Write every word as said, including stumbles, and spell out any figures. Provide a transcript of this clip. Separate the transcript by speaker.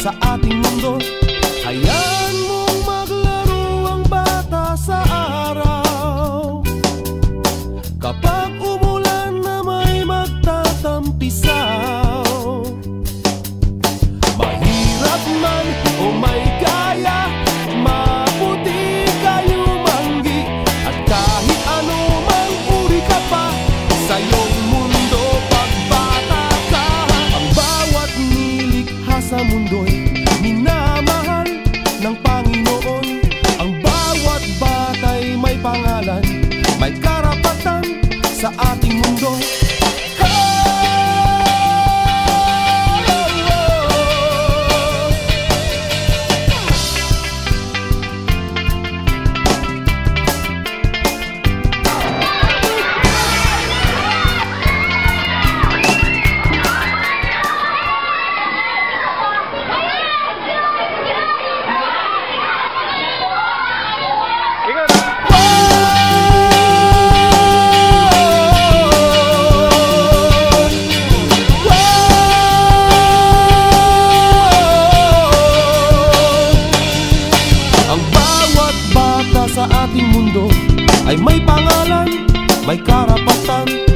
Speaker 1: sa ating mundo. Hayaan mong maglaro ang bata sa araw. Kapag umulan na may magtatampisaw, mahirap man o may kaya, maputi kayo manggi. At kahit ano mang uri ka pa sa iyong mundo, pagbata ka. Ang bawat nilikha sa mundo'y minamahal ng Panginoon. Ang bawat bata'y may pangalan, may karapatan sa ating mundo. Sa ating mundo ay may pangalan, may karapatan